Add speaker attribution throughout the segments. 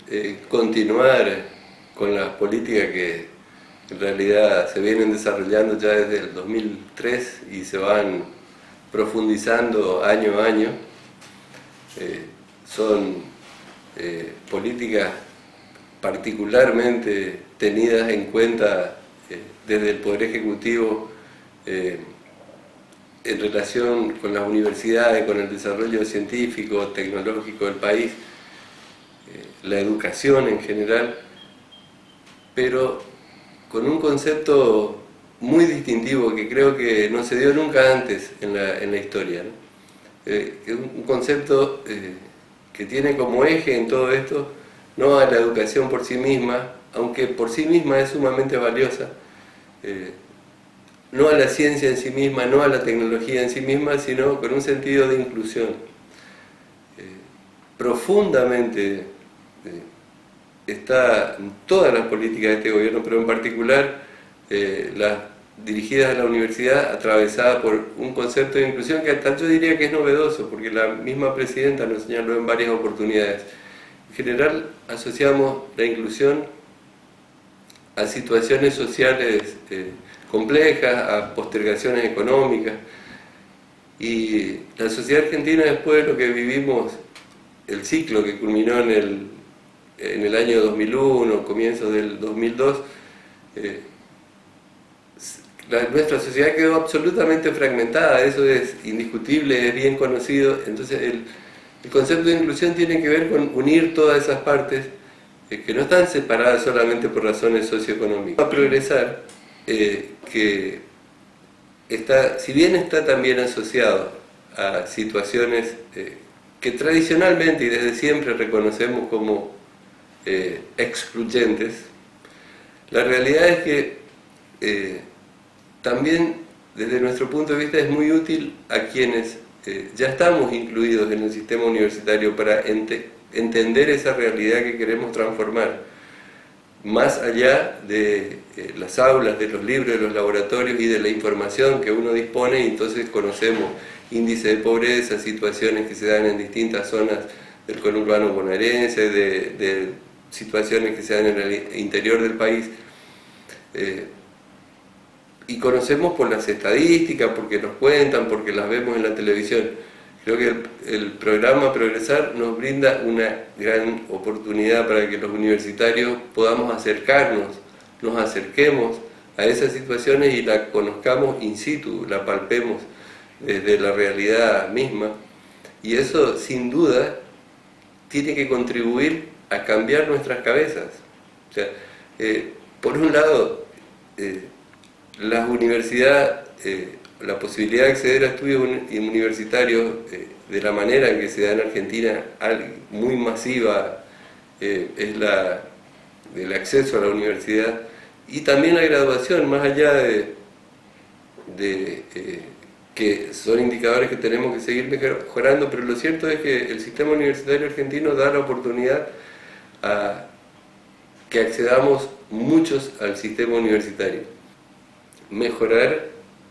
Speaker 1: continuar con las políticas que en realidad se vienen desarrollando ya desde el 2003 y se van profundizando año a año. Son políticas particularmente tenidas en cuenta desde el Poder Ejecutivo en relación con las universidades, con el desarrollo científico, tecnológico del país, la educación en general, pero con un concepto muy distintivo que creo que no se dio nunca antes en la historia, ¿no? Un concepto que tiene como eje en todo esto no a la educación por sí misma, aunque por sí misma es sumamente valiosa, no a la ciencia en sí misma, no a la tecnología en sí misma, sino con un sentido de inclusión. Profundamente está en todas las políticas de este gobierno, pero en particular las dirigidas a la universidad, atravesada por un concepto de inclusión que hasta yo diría que es novedoso, porque la misma presidenta nos señaló en varias oportunidades. En general asociamos la inclusión a situaciones sociales complejas, a postergaciones económicas, y la sociedad argentina, después de lo que vivimos, el ciclo que culminó en el año 2001, comienzos del 2002, nuestra sociedad quedó absolutamente fragmentada, eso es indiscutible, es bien conocido. Entonces el concepto de inclusión tiene que ver con unir todas esas partes que no están separadas solamente por razones socioeconómicas. Va a progresar, que está, si bien está también asociado a situaciones que tradicionalmente y desde siempre reconocemos como excluyentes, la realidad es que también desde nuestro punto de vista es muy útil a quienes ya estamos incluidos en el sistema universitario para entender esa realidad que queremos transformar, más allá de las aulas, de los libros, de los laboratorios y de la información que uno dispone, y entonces conocemos índice de pobreza, situaciones que se dan en distintas zonas del conurbano bonaerense, de situaciones que se dan en el interior del país, y conocemos por las estadísticas, porque nos cuentan, porque las vemos en la televisión. Creo que el programa Progresar nos brinda una gran oportunidad para que los universitarios podamos acercarnos, nos acerquemos a esas situaciones y la conozcamos in situ, la palpemos desde la realidad misma, y eso sin duda tiene que contribuir a cambiar nuestras cabezas. O sea, por un lado, las universidades, la posibilidad de acceder a estudios universitarios de la manera en que se da en Argentina, muy masiva, es la del acceso a la universidad, y también la graduación, más allá de que son indicadores que tenemos que seguir mejorando, pero lo cierto es que el sistema universitario argentino da la oportunidad a que accedamos muchos al sistema universitario. Mejorar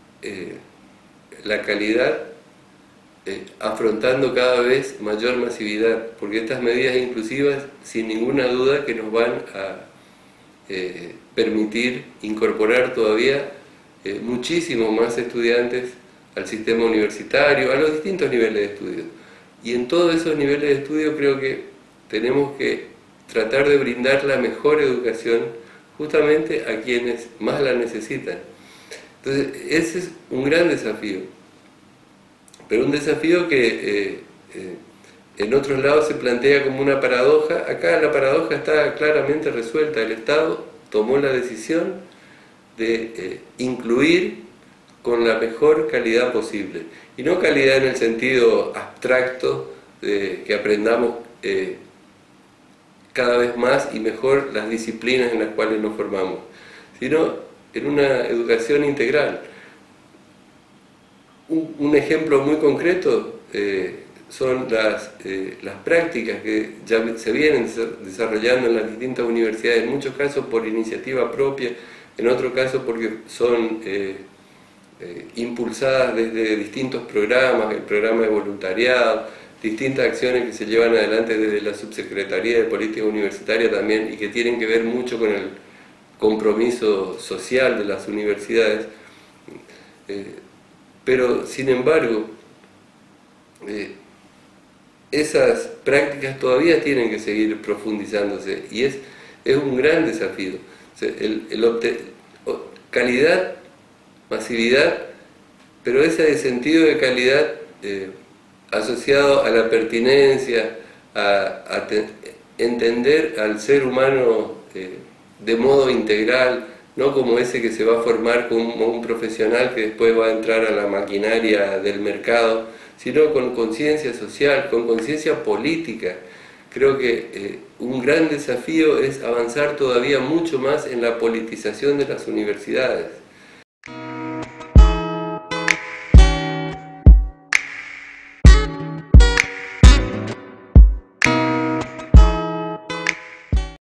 Speaker 1: la calidad afrontando cada vez mayor masividad, porque estas medidas inclusivas sin ninguna duda que nos van a permitir incorporar todavía muchísimos más estudiantes al sistema universitario, a los distintos niveles de estudio. Y en todos esos niveles de estudio creo que tenemos que tratar de brindar la mejor educación justamente a quienes más la necesitan. Entonces, ese es un gran desafío, pero un desafío que en otros lados se plantea como una paradoja. Acá la paradoja está claramente resuelta. El Estado tomó la decisión de incluir con la mejor calidad posible, y no calidad en el sentido abstracto de que aprendamos cada vez más y mejor las disciplinas en las cuales nos formamos, sino en una educación integral. Un ejemplo muy concreto son las prácticas que ya se vienen desarrollando en las distintas universidades, en muchos casos por iniciativa propia, en otros casos porque son impulsadas desde distintos programas, el programa de voluntariado, distintas acciones que se llevan adelante desde la Subsecretaría de Política Universitaria también y que tienen que ver mucho con el compromiso social de las universidades. Pero, sin embargo, esas prácticas todavía tienen que seguir profundizándose y es un gran desafío. O sea, calidad, masividad, pero ese sentido de calidad asociado a la pertinencia, a entender al ser humano de modo integral, no como ese que se va a formar como un profesional que después va a entrar a la maquinaria del mercado, sino con conciencia social, con conciencia política. Creo que un gran desafío es avanzar todavía mucho más en la politización de las universidades.